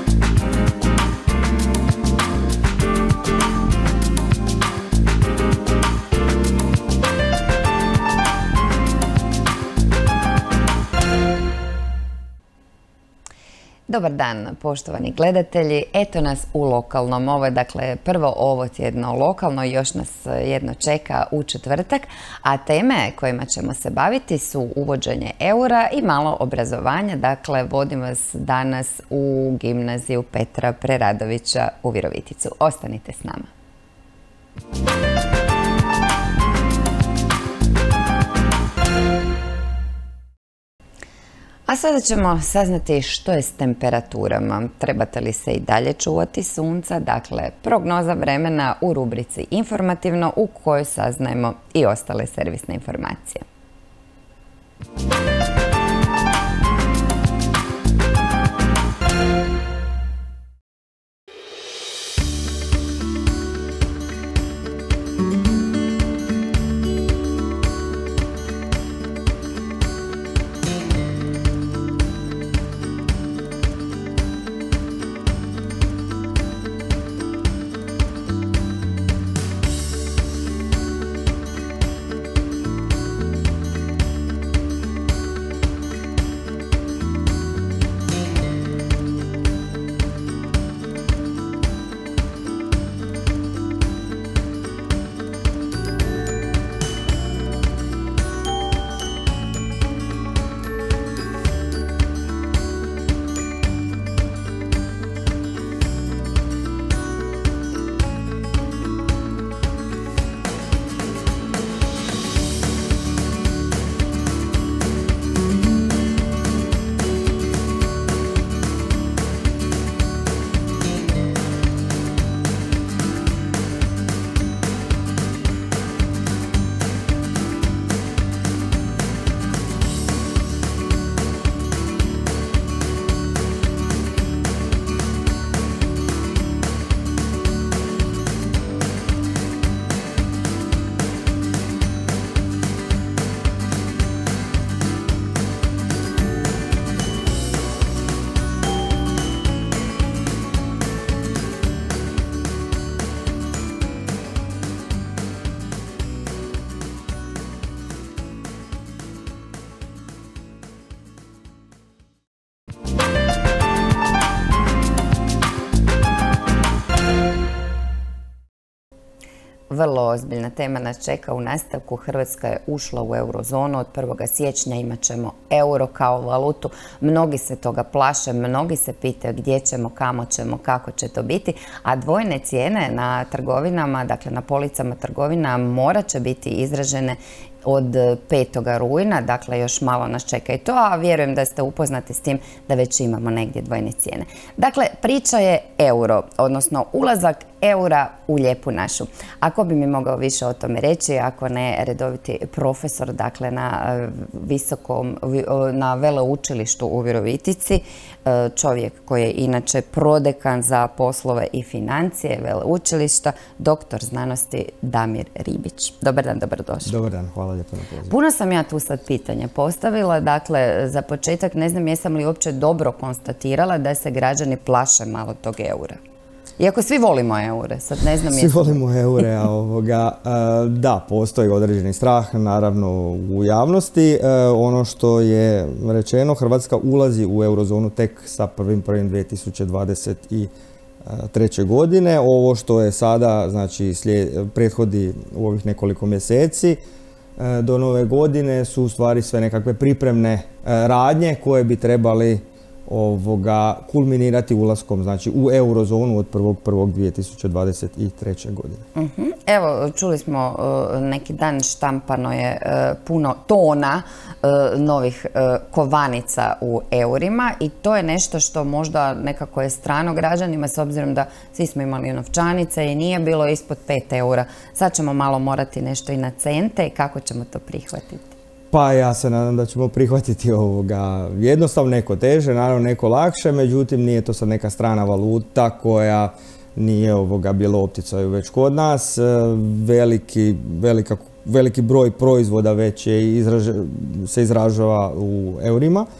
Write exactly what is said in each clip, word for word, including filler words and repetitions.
Dobar dan, poštovani gledatelji. Eto nas u lokalnom. Ovo je dakle prvo ovo tjedno lokalno i još nas jedno čeka u četvrtak. A teme kojima ćemo se baviti su uvođenje eura i malo obrazovanja. Dakle, vodim vas danas u gimnaziju Petra Preradovića u Viroviticu. Ostanite s nama. A sada ćemo saznati što je s temperaturama. Trebate li se i dalje čuvati sunca? Dakle, prognoza vremena u rubrici Informativno u kojoj saznajemo i ostale servisne informacije. Vrlo ozbiljna tema nas čeka u nastavku. Hrvatska je ušla u eurozonu. Od prvog siječnja imat ćemo euro kao valutu. Mnogi se toga plaše, mnogi se pitaju gdje ćemo, kamo ćemo, kako će to biti. A dvojne cijene na trgovinama, dakle na policama trgovina, morat će biti izražene od petoga rujna, dakle još malo nas čeka i to, a vjerujem da ste upoznati s tim da već imamo negdje dvojne cijene. Dakle, priča je euro, odnosno ulazak eura u lijepu našu. Ako bi mi mogao više o tome reći, ako ne redoviti profesor, dakle na visokom, na veleučilištu u Virovitici, čovjek koji je inače prodekan za poslove i financije veleučilišta, doktor znanosti Damir Ribić. Dobar dan, dobrodošli. Dobar dan, hvala lijepo na pozivu. Puno sam ja tu sad pitanja postavila, dakle za početak ne znam jesam li uopće dobro konstatirala da se građani plaše malo tog eura. Iako svi volimo eure, sad ne znam jesam. Svi volimo eure, a ovoga, da, postoji određeni strah, naravno u javnosti. Ono što je rečeno, Hrvatska ulazi u eurozonu tek sa prvim prvim dvije tisuće dvadeset treće. godine. Ovo što je sada, znači, prethodi u ovih nekoliko mjeseci do nove godine su u stvari sve nekakve pripremne radnje koje bi trebali ovoga kulminirati ulaskom, znači, u eurozonu od prvog prvog dvije tisuće dvadeset treće. godine. Uh-huh. Evo, čuli smo uh, neki dan štampano je uh, puno tona uh, novih uh, kovanica u eurima i to je nešto što možda nekako je strano građanima s obzirom da svi smo imali novčanice i nije bilo ispod pet eura. Sad ćemo malo morati nešto i na cente i kako ćemo to prihvatiti? Pa ja se nadam da ćemo prihvatiti ovoga jednostavno, neko teže, naravno neko lakše, međutim nije to sad neka strana valuta koja nije ovoga bilo u opticaju već kod nas. Veliki, velika, veliki broj proizvoda već je izraže, se izražava u eurima,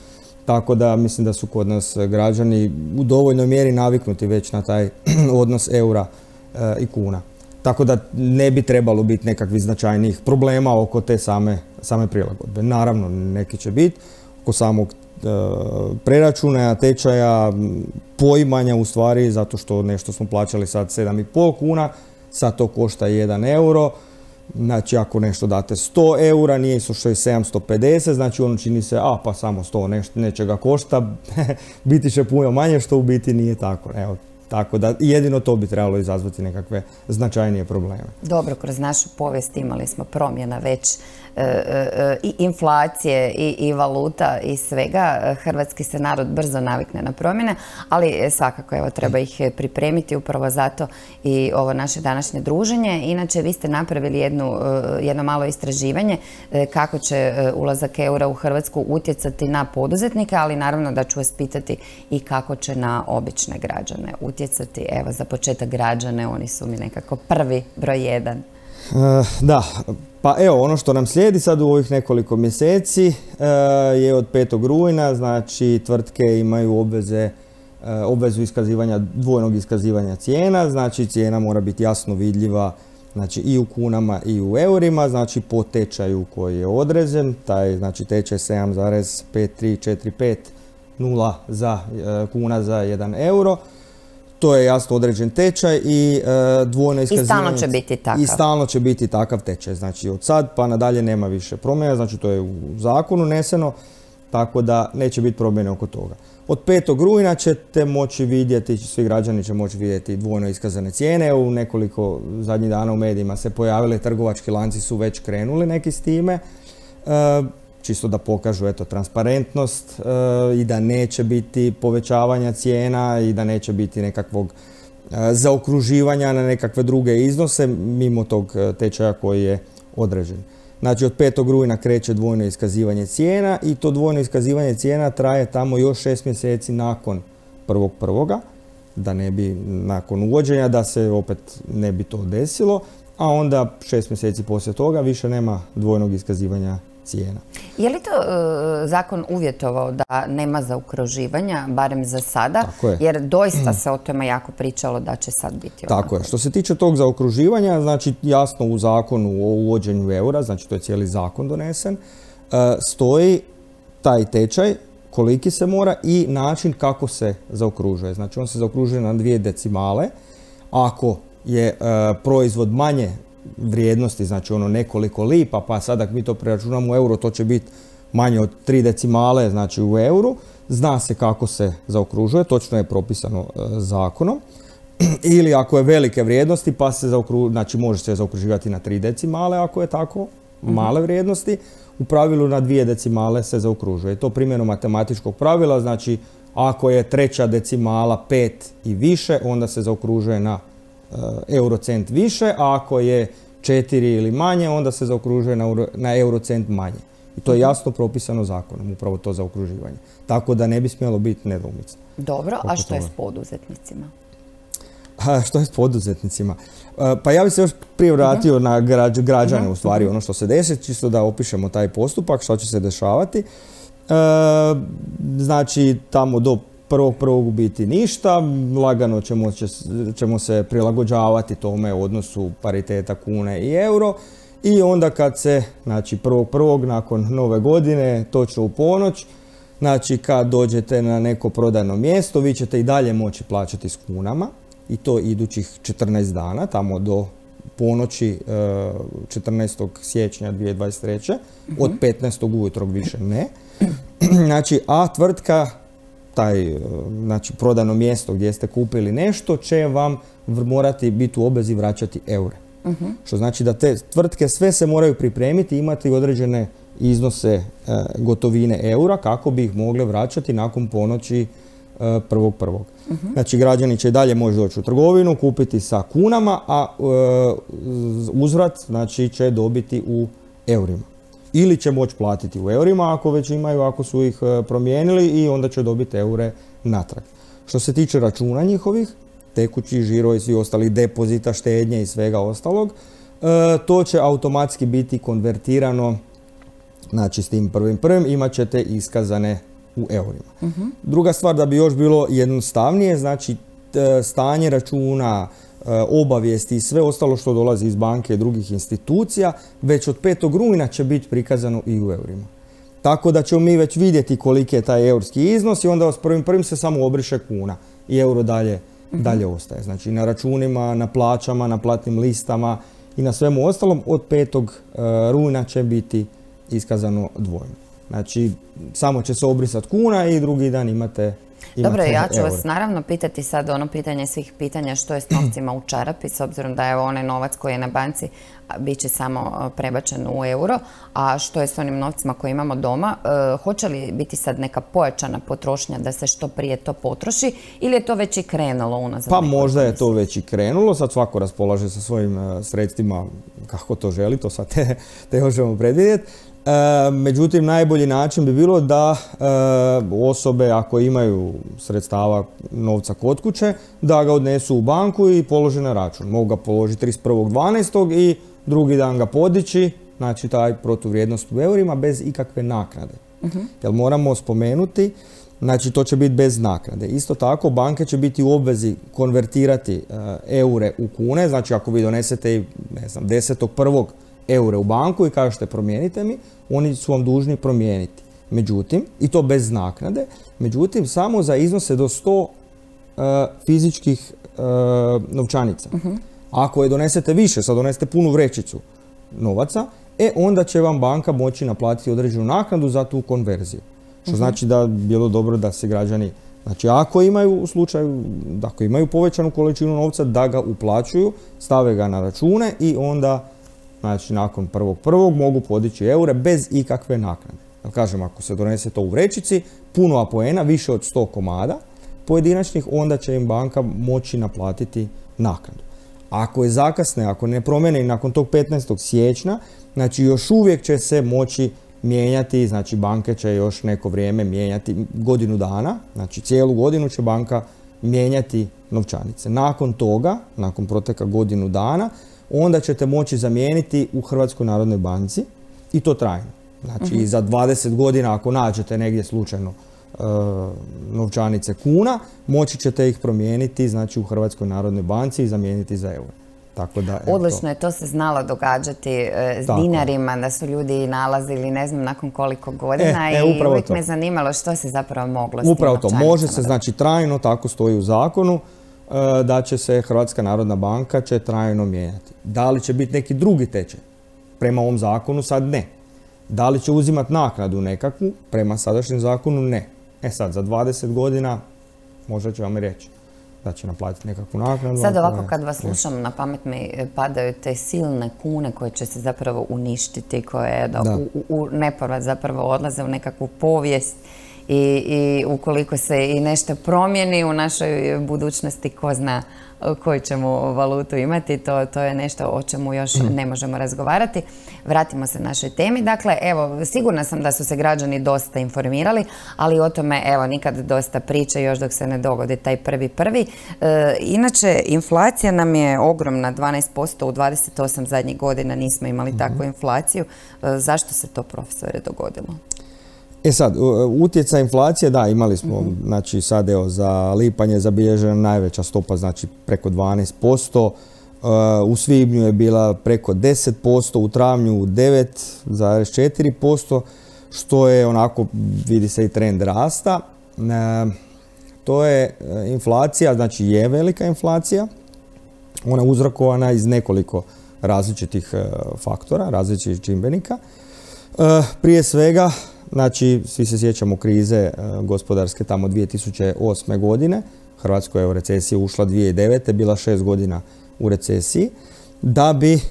Tako da mislim da su kod nas građani u dovoljnoj mjeri naviknuti već na taj odnos eura e, i kuna. Tako da ne bi trebalo biti nekakvih značajnijih problema oko te same, same prilagodbe. Naravno, neki će biti oko samog e, preračuna, tečaja, poimanja u stvari, zato što nešto smo plaćali sad sedam i pol kuna, sad to košta jedan euro. Znači, ako nešto date sto eura, nije isto što je sedamsto pedeset, znači ono čini se, a pa samo sto neš, nečega košta, biti će puno manje, što u biti nije tako. Evo, tako da jedino to bi trebalo izazvati nekakve značajnije probleme. Dobro, kroz našu povijest imali smo promjena već e, e, i inflacije i, i valuta i svega. Hrvatski se narod brzo navikne na promjene, ali svakako evo, treba ih pripremiti, upravo zato i ovo naše današnje druženje. Inače, vi ste napravili jednu, jedno malo istraživanje kako će ulazak eura u Hrvatsku utjecati na poduzetnike, ali naravno da ću vas pitati i kako će na obične građane utjecati. utjecati, evo, za početak građane, oni su mi nekako prvi broj jedan. Uh, da, pa evo, ono što nam slijedi sad u ovih nekoliko mjeseci uh, je od petog rujna, znači tvrtke imaju obveze, uh, obvezu iskazivanja, dvojnog iskazivanja cijena, znači cijena mora biti jasno vidljiva, znači i u kunama i u eurima, znači po tečaju koji je određen, taj znači tečaj sedam zarez pet tri četiri pet nula za, uh, kuna za jedan euro. To je jasno određen tečaj i e, dvojno iskazivanje. I stalno će biti takav. I stalno će biti takav tečaj. Znači od sad pa nadalje nema više promjena, znači to je u zakonu uneseno, tako da neće biti promjene oko toga. Od petog rujna ćete moći vidjeti, svi građani će moći vidjeti dvojno iskazane cijene. U nekoliko zadnjih dana u medijima se pojavili, trgovački lanci su već krenuli neki s time. E, čisto da pokažu eto, transparentnost e, i da neće biti povećavanja cijena i da neće biti nekakvog e, zaokruživanja na nekakve druge iznose mimo tog tečaja koji je određen. Znači od petog rujna kreće dvojno iskazivanje cijena i to dvojno iskazivanje cijena traje tamo još šest mjeseci nakon prvog prvoga, da ne bi nakon uvođenja, da se opet ne bi to desilo, a onda šest mjeseci poslije toga više nema dvojnog iskazivanja cijena. Je li to uh, zakon uvjetovao da nema zaokruživanja, barem za sada? Tako je. Jer doista se o tome jako pričalo da će sad biti ovako. Tako je. Što se tiče tog zaokruživanja, znači jasno u zakonu o uvođenju eura, znači to je cijeli zakon donesen, uh, stoji taj tečaj, koliki se mora i način kako se zaokružuje. Znači on se zaokružuje na dvije decimale. Ako je uh, proizvod manje vrijednosti, znači ono nekoliko lipa, pa sad ako mi to preračunamo u euro, to će biti manje od tri decimale, znači u euru. Zna se kako se zaokružuje, točno je propisano e, zakonom. Ili ako je velike vrijednosti, pa se zaokružuje, znači može se zaokruživati na tri decimale, ako je tako male vrijednosti. U pravilu na dvije decimale se zaokružuje. To primjenom matematičkog pravila, znači ako je treća decimala pet i više, onda se zaokružuje na eurocent više, a ako je četiri ili manje, onda se zaokružuje na, euro, na eurocent manje. I to je jasno propisano zakonom, upravo to zaokruživanje. Tako da ne bi smjelo biti nedoumica. Dobro, a što je s poduzetnicima? A što je s poduzetnicima? Pa ja bih se još prije vratio uh-huh. na građ, građane, uh-huh. u stvari, ono što se desi, čisto da opišemo taj postupak, što će se dešavati. E, znači, tamo do prvog prvog biti ništa, lagano ćemo, ćemo se prilagođavati tome u odnosu pariteta kune i euro i onda kad se, znači prvog prvog nakon nove godine, točno u ponoć, znači kad dođete na neko prodajno mjesto, vi ćete i dalje moći plaćati s kunama i to idućih četrnaest dana, tamo do ponoći četrnaestog siječnja dvije tisuće dvadeset treće. Uh-huh. Od petnaestog ujutro više ne. Znači, a tvrtka, taj, znači, prodano mjesto gdje ste kupili nešto, će vam morati biti u obvezi vraćati eure. Uh-huh. Što znači da te tvrtke sve se moraju pripremiti, imati određene iznose e, gotovine eura kako bi ih mogle vraćati nakon ponoći e, prvog prvog. Uh-huh. Znači, građani će dalje moći doći u trgovinu, kupiti sa kunama, a e, uzvrat znači, će dobiti u eurima. Ili će moći platiti u eurima ako već imaju, ako su ih promijenili i onda će dobiti eure natrag. Što se tiče računa njihovih, tekući, žiro i svi ostali depozita, štednje i svega ostalog, to će automatski biti konvertirano, znači s tim prvim prvim imat ćete iskazane u eurima. Uh-huh. Druga stvar, da bi još bilo jednostavnije, znači stanje računa, obavijesti i sve ostalo što dolazi iz banke i drugih institucija, već od petog rujna će biti prikazano i u eurima. Tako da ćemo mi već vidjeti koliki je taj eurski iznos i onda s prvim prvim se samo obriše kuna i euro dalje, uh-huh. dalje ostaje. Znači na računima, na plaćama, na platnim listama i na svemu ostalom od petog rujna će biti iskazano dvojno. Znači samo će se obrisati kuna i drugi dan imate Dobro, ja ću vas naravno pitati sad ono pitanje svih pitanja što je s novcima u čarapi, s obzirom da je onaj novac koji je na banci bit će samo prebačen u euro, a što je s onim novcima koje imamo doma, e, hoće li biti sad neka pojačana potrošnja da se što prije to potroši ili je to već i krenulo unazad? Pa možda je to već i krenulo, sad svako raspolaže sa svojim uh, sredstvima kako to želi, to sad te, te možemo predvidjeti. E, međutim, najbolji način bi bilo da e, osobe, ako imaju sredstava novca kod kuće, da ga odnesu u banku i polože na račun. Mogu ga položiti trideset prvog dvanaestog i drugi dan ga podići, znači taj protuvrijednost u eurima bez ikakve naknade. Uh-huh. Jer moramo spomenuti, znači to će biti bez naknade. Isto tako, banke će biti u obvezi konvertirati e, eure u kune, znači ako vi donesete i ne znam, desetog prvog eure u banku i kažete promijenite mi, oni su vam dužni promijeniti. Međutim, i to bez naknade, međutim samo za iznose do sto uh, fizičkih uh, novčanica. Uh-huh. Ako je donesete više, sad donesete punu vrećicu novaca, e onda će vam banka moći naplatiti određenu naknadu za tu konverziju. Što uh-huh. znači da bi bilo dobro da se građani, znači ako imaju u slučaju, ako imaju povećanu količinu novca, da ga uplaćuju, stave ga na račune i onda znači nakon prvog prvog mogu podići eure bez ikakve naknade. Da kažem, ako se donese to u vrećici, puno apoena, više od sto komada pojedinačnih, onda će im banka moći naplatiti naknadu. Ako je zakasne, ako ne promijene nakon tog petnaestog siječnja, znači još uvijek će se moći mijenjati, znači banke će još neko vrijeme mijenjati godinu dana, znači cijelu godinu će banka mijenjati novčanice. Nakon toga, nakon proteka godinu dana, onda ćete moći zamijeniti u Hrvatskoj narodnoj banci i to trajno. Znači uh-huh. i za dvadeset godina ako nađete negdje slučajno uh, novčanice kuna, moći ćete ih promijeniti znači uHrvatskoj narodnoj banci i zamijeniti za euro. Tako da, odlično to. Je, to se znalo događati e, s Tako. dinarima, da su ljudi nalazili ne znam nakon koliko godina e, e, i uvijek to. me zanimalo što se zapravo moglo s Upravo to, može se znači trajno, tako stoji u zakonu, da će se Hrvatska narodna banka će trajno mijenjati. Da li će biti neki drugi tečaj? Prema ovom zakonu sad ne. Da li će uzimati naknadu nekakvu? Prema sadašnjem zakonu ne. E sad, za dvadeset godina možda će vam reći da će naplatiti nekakvu naknadu. Sad ovako kad vas slušam, na pamet mi padaju te silne kune koje će se zapravo uništiti, koje da, da. u, u nepovrat zapravo odlaze u nekakvu povijest. I, i ukoliko se i nešto promijeni u našoj budućnosti, ko zna koju ćemo valutu imati, to, to je nešto o čemu još ne možemo razgovarati. Vratimo se našoj temi. Dakle, evo, sigurna sam da su se građani dosta informirali, ali o tome, evo, nikad dosta priče još dok se ne dogodi taj prvi prvi. E, inače, inflacija nam je ogromna, dvanaest posto u dvadeset osam zadnjih godina nismo imali mm-hmm. takvu inflaciju. E, zašto se to, profesore, dogodilo? E sad, utjecaj inflacije, da, imali smo, mm-hmm. znači sad evo za lipanj je zabilježena najveća stopa, znači preko dvanaest posto, uh, u svibnju je bila preko deset posto, u travnju devet zarez četiri posto, što je onako, vidi se i trend rasta. Uh, to je inflacija, znači je velika inflacija, ona je uzrokovana iz nekoliko različitih uh, faktora, različitih čimbenika. Uh, prije svega, znači, svi se sjećamo krize e, gospodarske tamo dvije tisuće osme godine. Hrvatska je u recesiju ušla dvije tisuće devete. bila šest godina u recesiji. Da bi e,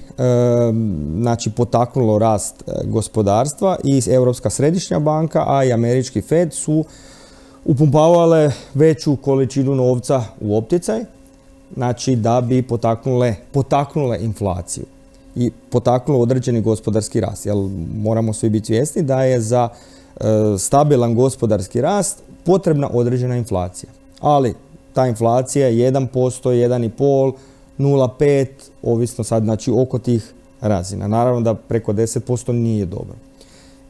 znači, potaknulo rast e, gospodarstva i Europska središnja banka, a i američki Fed su upumpavale veću količinu novca u opticaj, znači da bi potaknule, potaknule inflaciju i potaknulo određeni gospodarski rast. Jer moramo svi biti svjesni da je za e, stabilan gospodarski rast potrebna određena inflacija. Ali ta inflacija je jedan posto, jedan i pol, nula zarez pet, ovisno sad znači oko tih razina. Naravno da preko deset posto nije dobro.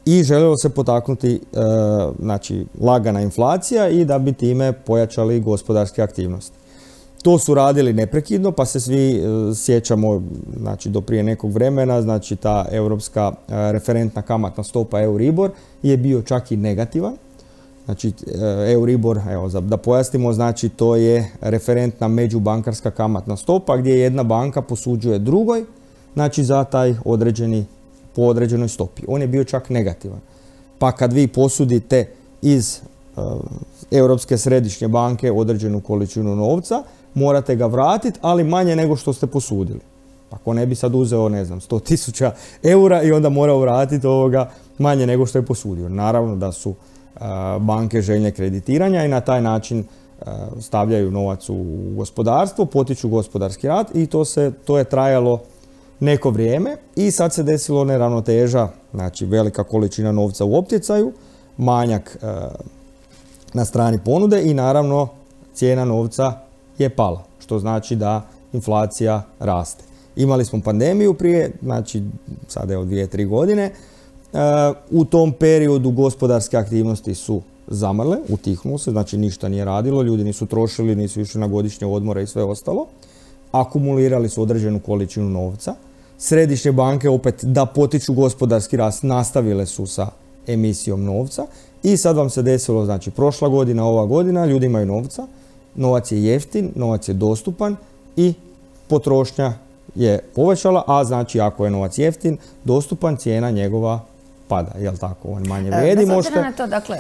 i željelo se potaknuti e, znači, lagana inflacija i da bi time pojačali gospodarske aktivnosti. To su radili neprekidno, pa se svi e, sjećamo, znači, do prije nekog vremena, znači ta europska e, referentna kamatna stopa Euribor je bio čak i negativan. Znači, Euribor, evo, da pojasnimo, znači to je referentna međubankarska kamatna stopa gdje jedna banka posuđuje drugoj, znači za taj određeni, po određenoj stopi. On je bio čak negativan. Pa kad vi posudite iz uh, Europske središnje banke određenu količinu novca, morate ga vratiti, ali manje nego što ste posudili. Ako ne bi sad uzeo, ne znam, sto tisuća eura i onda morao vratiti ovoga manje nego što je posudio. Naravno da su banke željne kreditiranja i na taj način stavljaju novac u gospodarstvo, potiču gospodarski rast i to, se, to je trajalo neko vrijeme i sad se desilo neravnoteža, znači velika količina novca u opticaju, manjak na strani ponude i naravno cijena novca je pala, što znači da inflacija raste. Imali smo pandemiju prije, znači sada je od dvije, tri godine. U tom periodu gospodarske aktivnosti su zamrle, utihnulo se, znači ništa nije radilo, ljudi nisu trošili, nisu išli na godišnje odmore i sve ostalo. Akumulirali su određenu količinu novca. Središnje banke opet da potiču gospodarski rast nastavile su sa emisijom novca i sad vam se desilo, znači prošla godina, ova godina, ljudi imaju novca, novac je jeftin, novac je dostupan i potrošnja je povećala, a znači ako je novac jeftin, dostupan, cijena njegova pada, jel tako, on manje vrijedi. Bez obzira na to, dakle,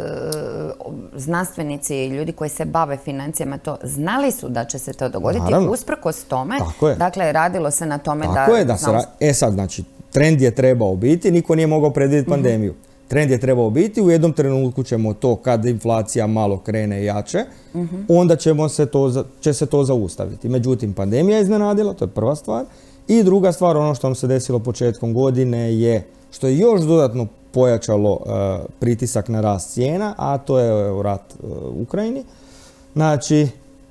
znanstvenici i ljudi koji se bave financijama to znali su da će se to dogoditi, usprkos tome, dakle, radilo se na tome da... Tako je, da se... E sad, znači, trend je trebao biti, niko nije mogao predvidjeti pandemiju. Trend je trebao biti, u jednom trenutku ćemo to, kad inflacija malo krene jače, onda ćemo se to, će se to zaustaviti. Međutim, pandemija je iznenadila, to je prva stvar. I druga stvar, ono što nam se desilo početkom godine je, što je još dodatno pojačalo uh, pritisak na rast cijena, a to je rat uh, u Ukrajini. Znači,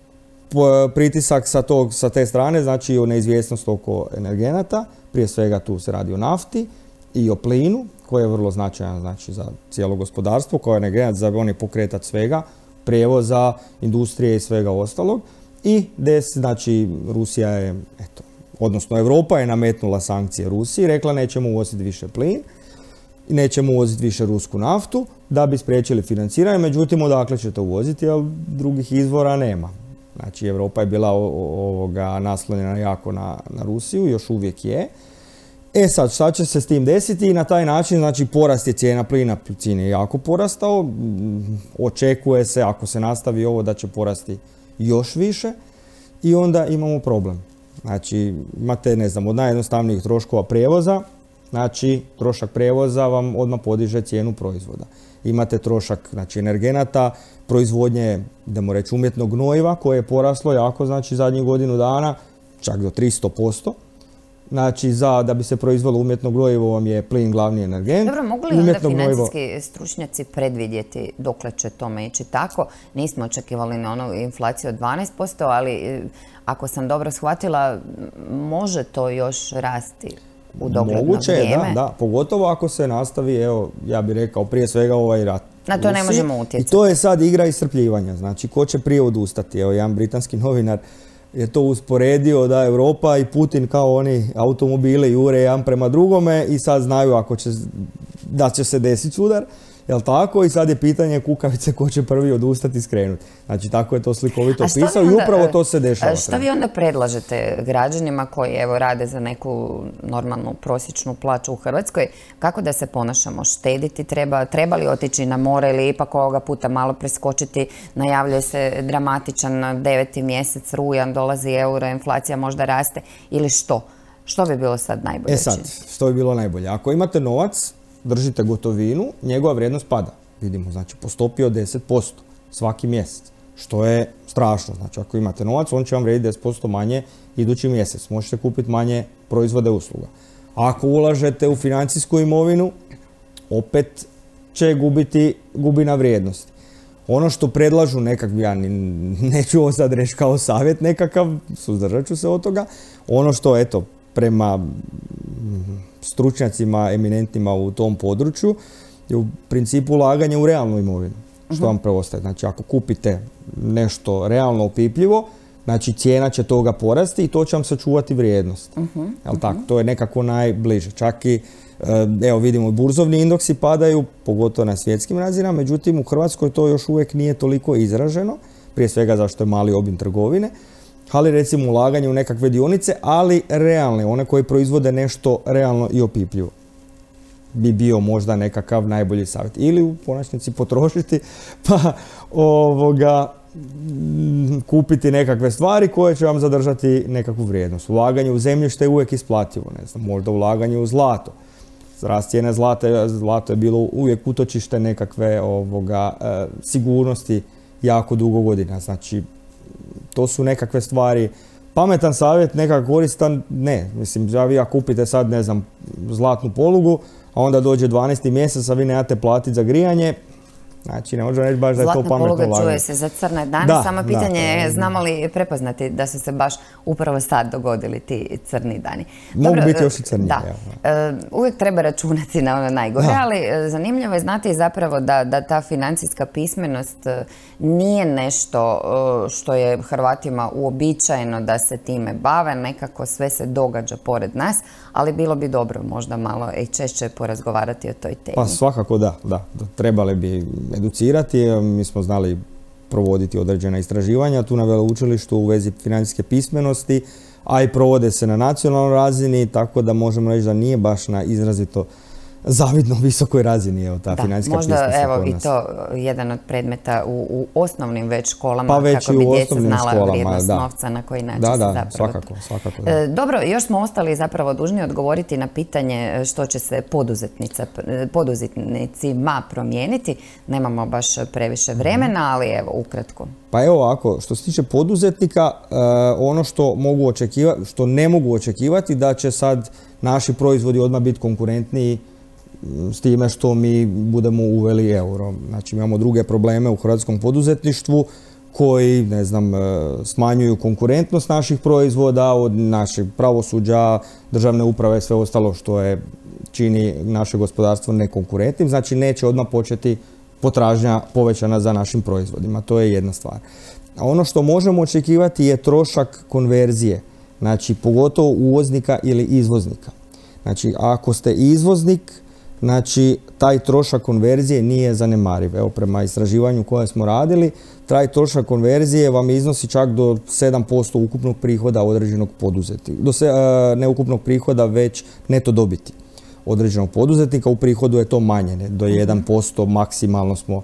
pritisak sa, tog, sa te strane, znači o neizvjesnost oko energenata, prije svega tu se radi o nafti i o plinu, koji je vrlo značajan, znači, za cijelo gospodarstvo, koji je energenat, za on je pokretač svega, prijevoza, industrije i svega ostalog. I des, znači, Rusija je, eto, odnosno Europa je nametnula sankcije Rusiji, rekla nećemo uvoziti više plin, nećemo uvoziti više rusku naftu, da bi spriječili financiranje, međutim, odakle ćete uvoziti, jer drugih izvora nema. Znači, Europa je bila ovoga naslonjena jako na, na Rusiju, još uvijek je. E sad, šta će se s tim desiti i na taj način, znači, porast je cijena plina, plin je jako porastao, očekuje se, ako se nastavi ovo, da će porasti još više i onda imamo problem. Znači, imate, ne znam, od najjednostavnijih troškova prijevoza, znači, trošak prijevoza vam odmah podiže cijenu proizvoda. Imate trošak, znači, energenata, proizvodnje, idemo reći, umjetnog gnojiva koje je poraslo jako, znači, zadnjih godinu dana, čak do tristo posto. Znači, za, da bi se proizvelo umjetno gnojivo vam je plin glavni energent. Dobro, mogu li onda financijski stručnjaci predvidjeti dokle će tome ići tako? Nismo očekivali na onu inflaciju od dvanaest posto, ali ako sam dobro shvatila, može to još rasti u dogledno Moguće, vrijeme? Moguće, da, da. Pogotovo ako se nastavi, evo, ja bih rekao, prije svega ovaj rat. Na to ne možemo utjecati. I to je sad igra iscrpljivanja. Znači, ko će prije odustati? Evo, jedan britanski novinar je to usporedio da Europa i Putin kao oni automobile jure jedan prema drugome i sad znaju ako će, da će se desiti udar, jel tako? I sad je pitanje kukavice ko će prvi odustati i skrenuti. Znači, tako je to slikovito pisao i upravo to se dešava. Što vi onda predlažete građanima koji evo rade za neku normalnu prosječnu plaću u Hrvatskoj? Kako da se ponašamo? Štediti treba? Treba li otići na more ili ipak ovoga puta malo preskočiti? Najavljuje se dramatičan deveti mjesec, rujan, dolazi euro, inflacija možda raste ili što? Što bi bilo sad najbolje? E sad, što bi bilo najbolje? Ako imate novac, držite gotovinu, njegova vrijednost pada. Vidimo, znači, po stopi od deset posto svaki mjesec, što je strašno. Znači, ako imate novac, on će vam vrijediti deset posto manje idući mjesec. Možete kupiti manje proizvode i usluga. Ako ulažete u financijsku imovinu, opet će gubiti, gubi na vrijednosti. Ono što predlažu nekak, ja neću ovo sad reći kao savjet nekakav, suzdržat ću se od toga. Ono što, eto, prema stručnjacima, eminentnima u tom području, je u principu ulaganje u realnu imovinu. Što uh-huh. vam preostaje? Znači, ako kupite nešto realno opipljivo, znači cijena će toga porasti i to će vam sačuvati vrijednost. Uh-huh. Jel tako? To je nekako najbliže. Čak i, evo vidimo, burzovni indeksi padaju, pogotovo na svjetskim razinama, međutim u Hrvatskoj to još uvijek nije toliko izraženo, prije svega zašto je mali obim trgovine, ali recimo ulaganje u nekakve dionice, ali realne, one koje proizvode nešto realno i opipljivo, bi bio možda nekakav najbolji savjet. Ili u konačnici potrošiti, pa ovoga, kupiti nekakve stvari koje će vam zadržati nekakvu vrijednost. Ulaganje u zemljište je uvijek isplativo, ne znam, možda ulaganje u zlato. Rast cijene zlata, zlato je bilo uvijek utočište nekakve ovoga, e, sigurnosti jako dugo godina. Znači, to su nekakve stvari. Pametan savjet, nekako koristan, ne. Mislim, da vi ako kupite sad, ne znam, zlatnu polugu, a onda dođe dvanaesti mjesec, a vi nemate platiti za grijanje, znači ne možemo reći baš da je to pametno ulaganje. Zlatna poluga čuje se za crne dane, da, samo pitanje je znamo li prepoznati da su se baš upravo sad dogodili ti crni dani. Mogu Dobro, biti još i crnije. Da. Ja. Uvijek treba računati na ono najgore, da. Ali zanimljivo je znati zapravo da, da ta financijska pismenost nije nešto što je Hrvatima uobičajeno da se time bave, nekako sve se događa pored nas, ali bilo bi dobro možda malo i češće porazgovarati o toj temi. Pa svakako da, da. Trebali bi educirati. Mi smo znali provoditi određena istraživanja tu na veleučilištu u vezi financijske pismenosti, a i provode se na nacionalnoj razini, tako da možemo reći da nije baš na izrazito zavidno visokoj razini evo, ta da, financijska pismenost. Možda evo i to jedan od predmeta u, u osnovnim već školama, pa već kako bi djeca znala školama, vrijednost da. novca, na koji način da, se da, zapravo... Svakako, svakako, da. E, dobro, još smo ostali zapravo dužni odgovoriti na pitanje što će se poduzetnicima promijeniti. Nemamo baš previše vremena, ali evo, ukratko. Pa evo ovako, što se tiče poduzetnika, uh, ono što mogu očekivati, što ne mogu očekivati da će sad naši proizvodi odmah biti konkurentniji s time što mi budemo uveli euro. Znači imamo druge probleme u hrvatskom poduzetništvu koji, ne znam, smanjuju konkurentnost naših proizvoda od našeg pravosuđa, državne uprave, sve ostalo što je čini naše gospodarstvo nekonkurentnim. Znači neće odmah početi potražnja povećana za našim proizvodima. To je jedna stvar. A ono što možemo očekivati je trošak konverzije. Znači pogotovo uvoznika ili izvoznika. Znači ako ste izvoznik, znači, taj trošak konverzije nije zanemariv. Evo, prema istraživanju koje smo radili, taj trošak konverzije vam iznosi čak do sedam posto ukupnog prihoda određenog poduzetnika. Do se, ne ukupnog prihoda, već neto dobiti određenog poduzetnika. U prihodu je to manje, ne? Do jedan posto maksimalno smo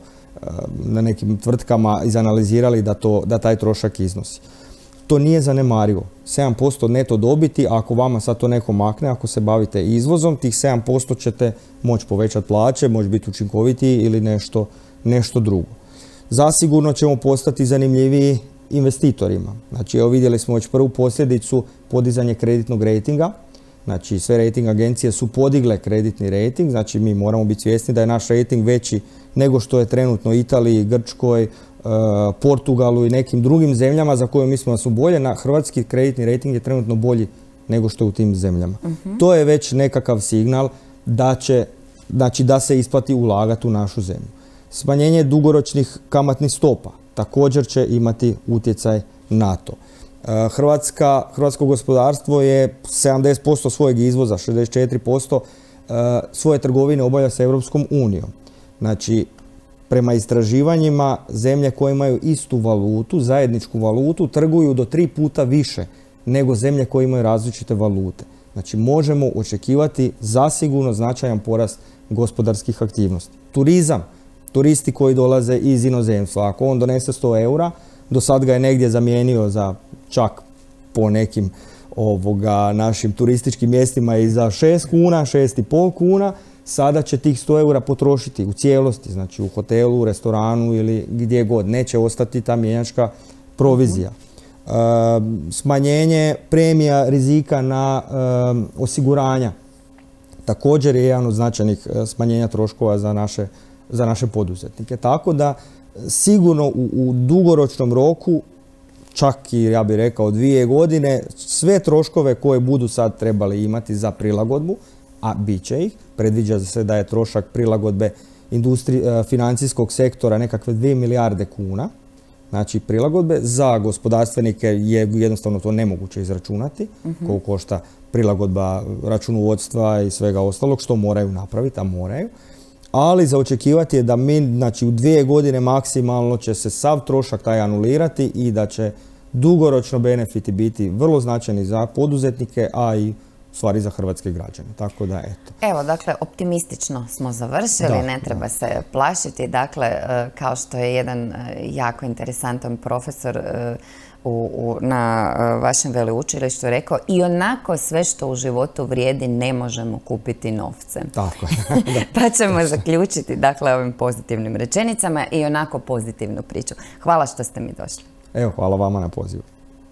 na nekim tvrtkama izanalizirali da, to, da taj trošak iznosi. To nije zanemarivo. sedam posto neto dobiti, ako vama sad to neko makne, ako se bavite izvozom, tih sedam posto ćete moći povećati plaće, moći biti učinkovitiji ili nešto, nešto drugo. Zasigurno ćemo postati zanimljiviji investitorima. Znači, evo vidjeli smo već prvu posljedicu podizanje kreditnog rejtinga. Znači, sve rejting agencije su podigle kreditni rejting, znači mi moramo biti svjesni da je naš rejting veći nego što je trenutno Italiji, Grčkoj, Portugalu i nekim drugim zemljama za koje mislimo da su bolje. Na hrvatski kreditni rejting je trenutno bolji nego što je u tim zemljama. Uh-huh. To je već nekakav signal da će, znači da se isplati ulagati u našu zemlju. Smanjenje dugoročnih kamatnih stopa također će imati utjecaj na to. Hrvatska, hrvatsko gospodarstvo je sedamdeset posto svojeg izvoza, šezdeset četiri posto svoje trgovine obavlja sa Europskom unijom. Znači, prema istraživanjima, zemlje koje imaju istu valutu, zajedničku valutu, trguju do tri puta više nego zemlje koje imaju različite valute. Znači, možemo očekivati zasigurno značajan porast gospodarskih aktivnosti. Turizam, turisti koji dolaze iz inozemstva, ako on donese sto eura, do sad ga je negdje zamijenio za čak po nekim ovoga, našim turističkim mjestima i za šest kuna, šest i pol kuna, sada će tih sto eura potrošiti u cijelosti, znači u hotelu, u restoranu ili gdje god. Neće ostati ta mjenjačka provizija. E, smanjenje premija rizika na e, osiguranja također je jedan od značajnih smanjenja troškova za naše, za naše poduzetnike. Tako da sigurno u, u dugoročnom roku, čak i ja bih rekao dvije godine, sve troškove koje budu sad trebali imati za prilagodbu, a bit će ih. Predviđa se da je trošak prilagodbe financijskog sektora nekakve dvije milijarde kuna. Znači, prilagodbe za gospodarstvenike je jednostavno to nemoguće izračunati, uh-huh. koliko košta prilagodba računovodstva i svega ostalog, što moraju napraviti, a moraju. Ali za očekivati je da mi, znači, u dvije godine maksimalno će se sav trošak taj anulirati i da će dugoročno benefiti biti vrlo značajni za poduzetnike, a i u stvari za hrvatske građane. Tako da, eto. Evo, dakle, optimistično smo završili, da, ne treba da. se plašiti. Dakle, kao što je jedan jako interesantan profesor u, u, na vašem veleučilištu rekao, i onako sve što u životu vrijedi ne možemo kupiti novcem. Tako je. Pa ćemo zaključiti, dakle, ovim pozitivnim rečenicama i onako pozitivnu priču. Hvala što ste mi došli. Evo, hvala vama na pozivu.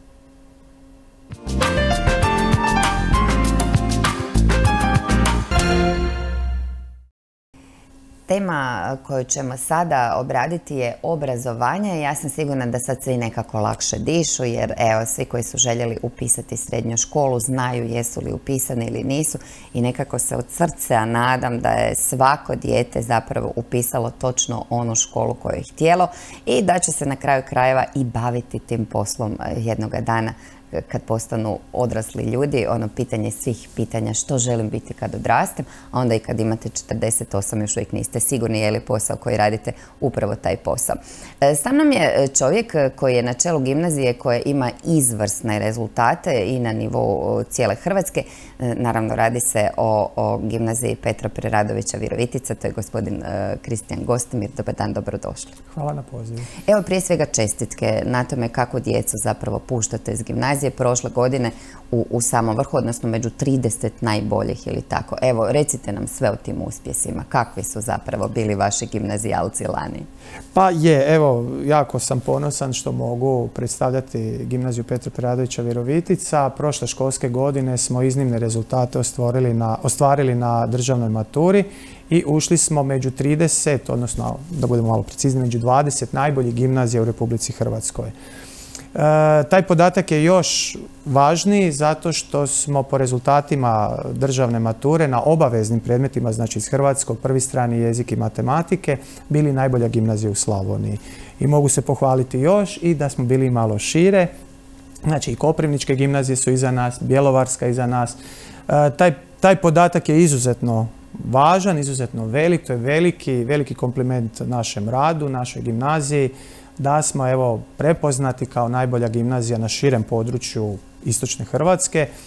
Tema koju ćemo sada obraditi je obrazovanje. Ja sam sigurna da sad svi nekako lakše dišu, jer evo, svi koji su željeli upisati srednju školu znaju jesu li upisani ili nisu i nekako se od srca nadam da je svako dijete zapravo upisalo točno onu školu koju je htjelo i da će se na kraju krajeva i baviti tim poslom jednoga dana kad postanu odrasli ljudi. Ono pitanje svih pitanja što želim biti kad odrastem, a onda i kad imate četrdeset osam još uvijek niste sigurni je li posao koji radite upravo taj posao. Sa mnom je čovjek koji je na čelu gimnazije koja ima izvrsne rezultate i na nivou cijele Hrvatske. Naravno, radi se o, o gimnaziji Petra Preradovića Virovitica, to je gospodin uh, Kristijan Gostimir. Dobar dan, dobrodošli. Hvala na pozivu. Evo, prije svega čestitke na tome kako djecu zapravo puštate iz gimnazije prošle godine u, u samom vrhu, odnosno među trideset najboljih ili tako. Evo, recite nam sve o tim uspjesima. Kakvi su zapravo bili vaši gimnazijalci lani? Pa je, evo, jako sam ponosan što mogu predstavljati gimnaziju Petra Preradovića Virovitica. Prošle školske godine smo iznimne rezultate ostvarili na, ostvarili na državnoj maturi i ušli smo među trideset, odnosno, da budemo malo precizni, među dvadeset najboljih gimnazija u Republici Hrvatskoj. E, taj podatak je još važniji zato što smo po rezultatima državne mature na obaveznim predmetima, znači iz hrvatskog, prvi strani jezik i matematike, bili najbolja gimnazija u Slavoniji. I mogu se pohvaliti još i da smo bili malo šire. Znači i Koprivničke gimnazije su iza nas, Bjelovarska iza nas. E, taj, taj podatak je izuzetno važan, izuzetno velik. To je veliki, veliki kompliment našem radu, našoj gimnaziji, da smo evo prepoznati kao najbolja gimnazija na širem području istočne Hrvatske. E,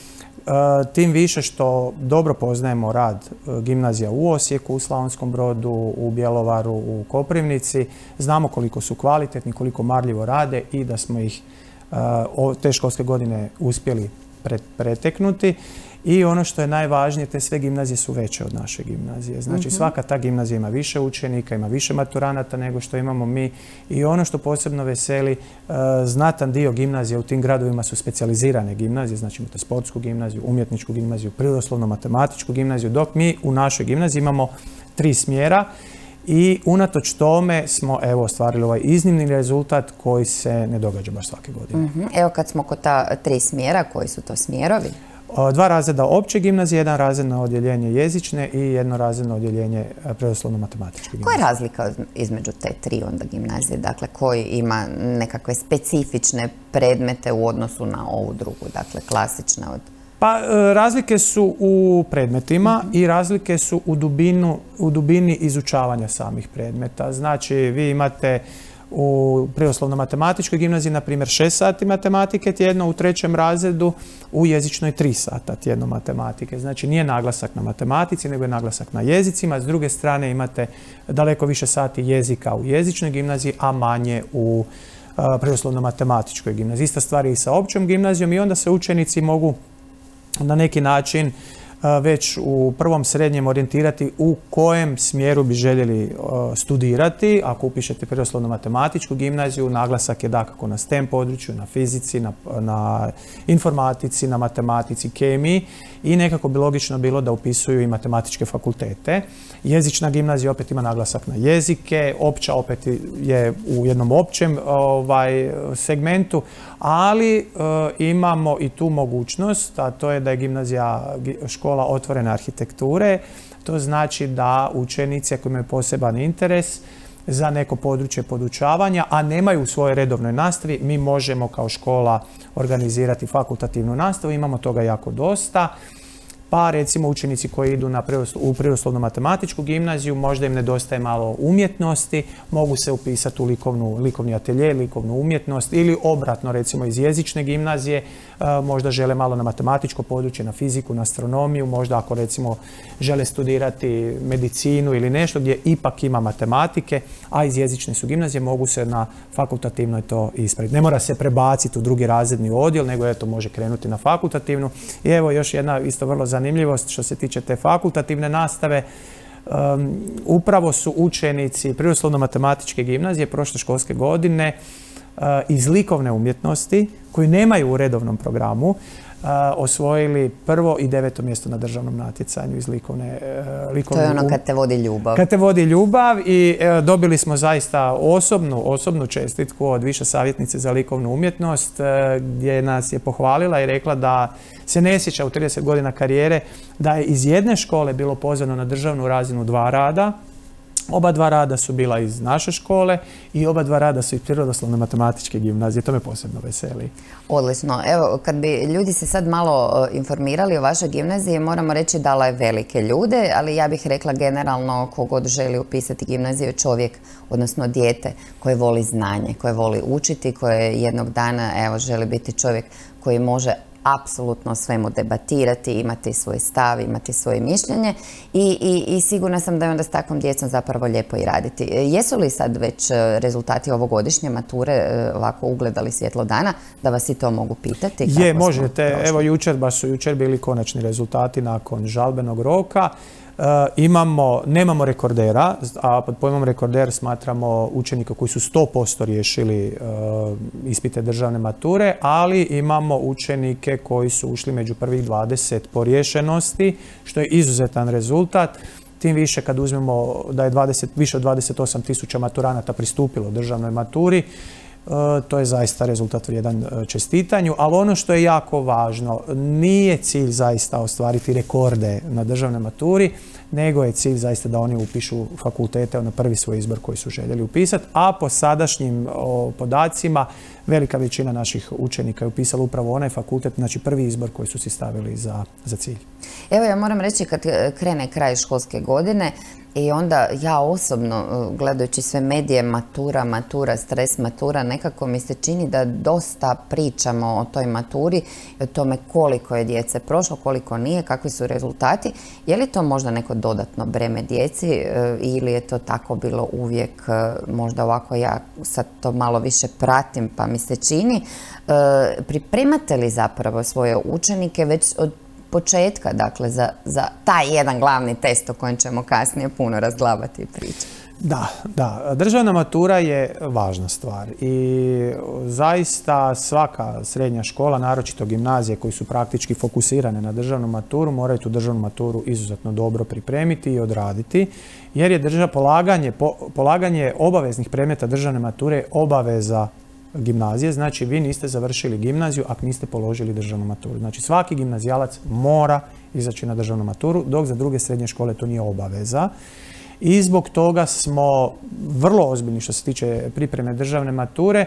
tim više što dobro poznajemo rad gimnazija u Osijeku, u Slavonskom Brodu, u Bjelovaru, u Koprivnici. Znamo koliko su kvalitetni, koliko marljivo rade i da smo ih e, te školske godine uspjeli pre, preteknuti. I ono što je najvažnije, te sve gimnazije su veće od naše gimnazije. Znači mm-hmm. svaka ta gimnazija ima više učenika, ima više maturanata nego što imamo mi. I ono što posebno veseli, uh, znatan dio gimnazija u tim gradovima su specijalizirane gimnazije. Znači imate sportsku gimnaziju, umjetničku gimnaziju, prirodoslovno-matematičku gimnaziju, dok mi u našoj gimnaziji imamo tri smjera. I unatoč tome smo evo ostvarili ovaj iznimni rezultat koji se ne događa baš svake godine. Mm-hmm. Evo kad smo kod ta tri smjera, koji su to smjerovi? Dva razreda opće gimnazije, jedan razredno odjeljenje jezične i jedno razredno odjeljenje prirodoslovno-matematičke gimnazije. Koja je razlika između te tri onda gimnazije? Dakle, koji ima nekakve specifične predmete u odnosu na ovu drugu, dakle klasične od... Pa razlike su u predmetima mm-hmm. i razlike su u, dubinu, u dubini izučavanja samih predmeta. Znači, vi imate u prirodoslovno-matematičkoj gimnaziji, na primjer, šest sati matematike tjedno, u trećem razredu, u jezičnoj tri sata tjedno matematike. Znači, nije naglasak na matematici, nego je naglasak na jezicima. S druge strane, imate daleko više sati jezika u jezičnoj gimnaziji, a manje u uh, prirodoslovno-matematičkoj gimnaziji. Ista stvar je i sa općom gimnazijom i onda se učenici mogu na neki način već u prvom srednjem orijentirati u kojem smjeru bi željeli studirati. Ako upišete prirodoslovno-matematičku gimnaziju, naglasak je dakako na STEM području, na fizici, na, na informatici, na matematici, kemiji i nekako bi logično bilo da upisuju i matematičke fakultete. Jezična gimnazija opet ima naglasak na jezike, opća opet je u jednom općem ovaj, segmentu, ali e, imamo i tu mogućnost, a to je da je gimnazija škola škola otvorene arhitekture. To znači da učenici koji imaju poseban interes za neko područje podučavanja, a nemaju u svojoj redovnoj nastavi, mi možemo kao škola organizirati fakultativnu nastavu. Imamo toga jako dosta. Pa recimo učenici koji idu na u prirodoslovno-matematičku gimnaziju, možda im nedostaje malo umjetnosti, mogu se upisati u likovnu, likovni atelje, likovnu umjetnost, ili obratno recimo iz jezične gimnazije, možda žele malo na matematičko područje, na fiziku, na astronomiju, možda ako recimo žele studirati medicinu ili nešto gdje ipak ima matematike, a iz jezične su gimnazije, mogu se na fakultativnoj to ispraviti. Ne mora se prebaciti u drugi razredni odjel, nego eto može krenuti na fakultativnu. I evo još jedna isto vrlo zanimljivost što se tiče te fakultativne nastave. Um, upravo su učenici prirodoslovno-matematičke gimnazije prošle školske godine uh, iz likovne umjetnosti, koji nemaju u redovnom programu, uh, osvojili prvo i deveto mjesto na državnom natjecanju iz likovne, uh, likovne To je ono kad te vodi ljubav. Kad te vodi ljubav i uh, dobili smo zaista osobnu, osobnu čestitku od više savjetnice za likovnu umjetnost, uh, gdje nas je pohvalila i rekla da se ne sjeća u trideset godina karijere da je iz jedne škole bilo pozvano na državnu razinu dva rada. Oba dva rada su bila iz naše škole i oba dva rada su iz prirodoslovno-matematičke gimnazije. To me posebno veseli. Odlično. Evo, kad bi ljudi se sad malo informirali o vašoj gimnaziji, moramo reći dala je velike ljude, ali ja bih rekla generalno kogod želi upisati gimnaziju čovjek, odnosno dijete koje voli znanje, koje voli učiti, koje jednog dana evo, želi biti čovjek koji može apsolutno svemu debatirati, imati svoj stav, imati svoje mišljenje i, i, i sigurna sam da je onda s takvom djecom zapravo lijepo i raditi. Jesu li sad već rezultati ovogodišnje mature ovako ugledali svjetlo dana, da vas i to mogu pitati? Je, možete. Evo jučer, baš su jučer bili konačni rezultati nakon žalbenog roka. Uh, imamo, nemamo rekordera, a pod pojmom rekorder smatramo učenika koji su sto posto riješili uh, ispite državne mature, ali imamo učenike koji su ušli među prvih dvadeset po riješenosti, što je izuzetan rezultat. Tim više kad uzmemo da je dvadeset, više od dvadeset osam tisuća maturanata pristupilo državnoj maturi, Uh, to je zaista rezultat vrijedan uh, čestitanju, ali ono što je jako važno, nije cilj zaista ostvariti rekorde na državnoj maturi, nego je cilj zaista da oni upišu fakultete na prvi svoj izbor koji su željeli upisati, a po sadašnjim o, podacima velika većina naših učenika je upisala upravo onaj fakultet, znači prvi izbor koji su si stavili za, za cilj. Evo ja moram reći kad krene kraj školske godine i onda ja osobno gledajući sve medije, matura, matura, stres matura, nekako mi se čini da dosta pričamo o toj maturi i o tome koliko je djece prošlo, koliko nije, kakvi su rezultati. Je li to možda neko dodatno breme djeci ili je to tako bilo uvijek, možda ovako ja sad to malo više pratim pa mi se čini. Pripremate li zapravo svoje učenike već od početka, dakle, za, za taj jedan glavni test o kojem ćemo kasnije puno razglabati i pričati? Da, da. Državna matura je važna stvar i zaista svaka srednja škola, naročito gimnazije koji su praktički fokusirane na državnu maturu, moraju tu državnu maturu izuzetno dobro pripremiti i odraditi, jer je drža, polaganje, po, polaganje obaveznih predmeta državne mature obaveza gimnazije, znači vi niste završili gimnaziju ako niste položili državnu maturu. Znači svaki gimnazijalac mora izaći na državnu maturu, dok za druge srednje škole to nije obaveza. I zbog toga smo vrlo ozbiljni što se tiče pripreme državne mature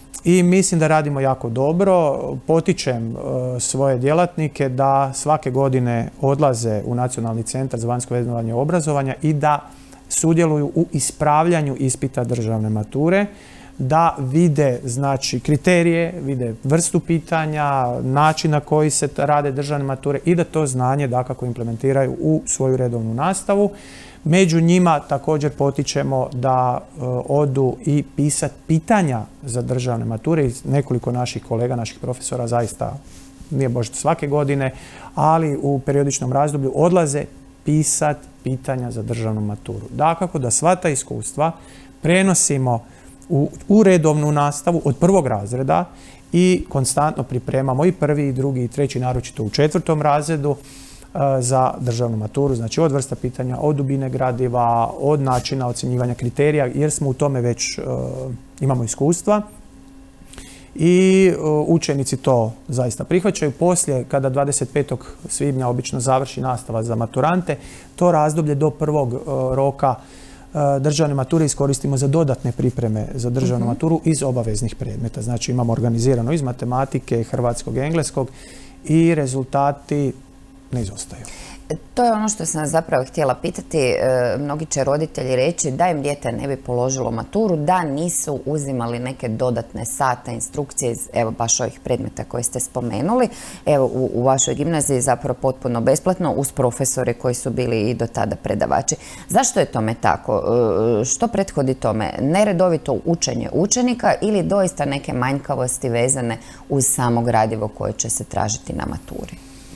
i mislim da radimo jako dobro. Potičem uh, svoje djelatnike da svake godine odlaze u Nacionalni centar za vanjsko vrednovanje obrazovanja i da sudjeluju u ispravljanju ispita državne mature, da vide znači kriterije, vide vrstu pitanja, način na koji se rade državne mature i da to znanje dakako implementiraju u svoju redovnu nastavu. Među njima također potičemo da e, odu i pisati pitanja za državne mature i nekoliko naših kolega, naših profesora zaista nije možda svake godine, ali u periodičnom razdoblju odlaze pisati pitanja za državnu maturu. Dakako da sva ta iskustva prenosimo U, u redovnu nastavu od prvog razreda i konstantno pripremamo i prvi, i drugi, i treći, naročito u četvrtom razredu e, za državnu maturu. Znači od vrsta pitanja, od dubine gradiva, od načina ocjenjivanja kriterija, jer smo u tome već e, imamo iskustva. i učenici to zaista prihvaćaju. Poslije, kada dvadeset petog svibnja obično završi nastava za maturante, to razdoblje do prvog roka državne mature iskoristimo za dodatne pripreme za državnu uh-huh. maturu iz obaveznih predmeta. Znači imamo organizirano iz matematike, hrvatskog, engleskog i rezultati ne izostaju. To je ono što sam zapravo htjela pitati. Mnogi će roditelji reći da im dijete ne bi položilo maturu, da nisu uzimali neke dodatne sate, instrukcije iz evo baš ovih predmeta koje ste spomenuli. Evo u, u vašoj gimnaziji zapravo potpuno besplatno uz profesore koji su bili i do tada predavači. Zašto je tome tako? Što prethodi tome? Neredovito učenje učenika ili doista neke manjkavosti vezane uz samo gradivo koje će se tražiti na maturi?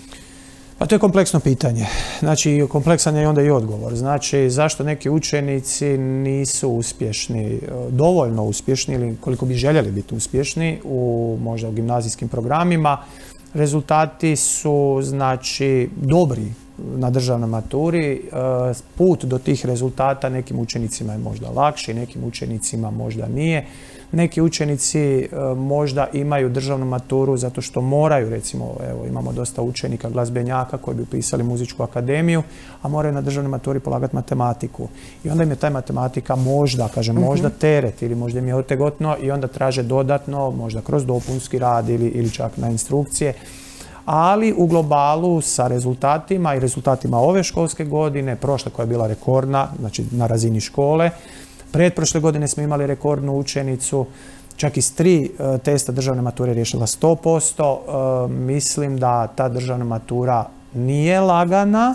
Pa to je kompleksno pitanje. Znači, kompleksan je onda i odgovor. Znači, zašto neki učenici nisu uspješni, dovoljno uspješni ili koliko bi željeli biti uspješni u možda u gimnazijskim programima. Rezultati su, znači, dobri na državnoj maturi. Put do tih rezultata nekim učenicima je možda lakši, nekim učenicima možda nije. Neki učenici možda imaju državnu maturu zato što moraju, recimo, evo, imamo dosta učenika glazbenjaka koji bi upisali muzičku akademiju, a moraju na državnoj maturi polagati matematiku. I onda im je taj matematika možda, kažem, možda teret ili možda im je otegotno i onda traže dodatno, možda kroz dopunski rad ili, ili čak na instrukcije. Ali u globalu sa rezultatima i rezultatima ove školske godine, prošle koja je bila rekordna, znači na razini škole, pretprošle godine smo imali rekordnu učenicu, čak iz tri uh, testa državne mature riješila sto posto. Uh, mislim da ta državna matura nije lagana,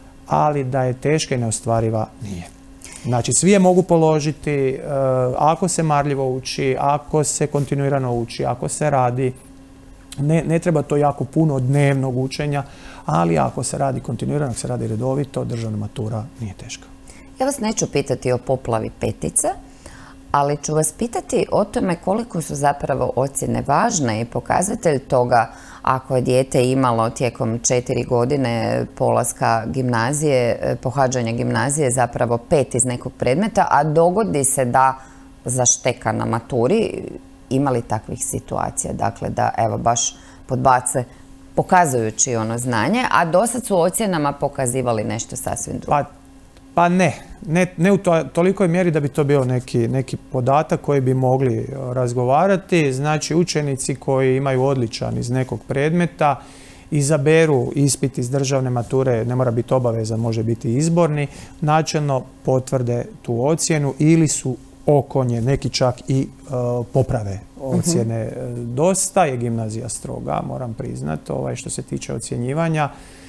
ali da je teška i neostvariva nije. Znači, svi je mogu položiti uh, ako se marljivo uči, ako se kontinuirano uči, ako se radi. Ne, ne treba to jako puno dnevnog učenja, ali ako se radi kontinuirano, ako se radi redovito, državna matura nije teška. Ja vas neću pitati o poplavi petica, ali ću vas pitati o tome koliko su zapravo ocjene važne i pokazatelj toga ako je dijete imalo tijekom četiri godine polaska gimnazije, pohađanja gimnazije zapravo pet iz nekog predmeta, a dogodi se da zašteka na maturi. Ima li takvih situacija? Dakle, da evo baš podbace pokazujući ono znanje, a dosad su ocjenama pokazivali nešto sasvim drugo. Pa, pa ne. Ne, ne u to, tolikoj mjeri da bi to bio neki, neki podatak koji bi mogli razgovarati. Znači, učenici koji imaju odličan iz nekog predmeta izaberu ispit iz državne mature, ne mora biti obavezan, može biti izborni, načelno potvrde tu ocjenu ili su oko nje neki čak i uh, poprave ocjene. Uh-huh. Dosta je gimnazija stroga, moram priznati, ovaj, što se tiče ocjenjivanja.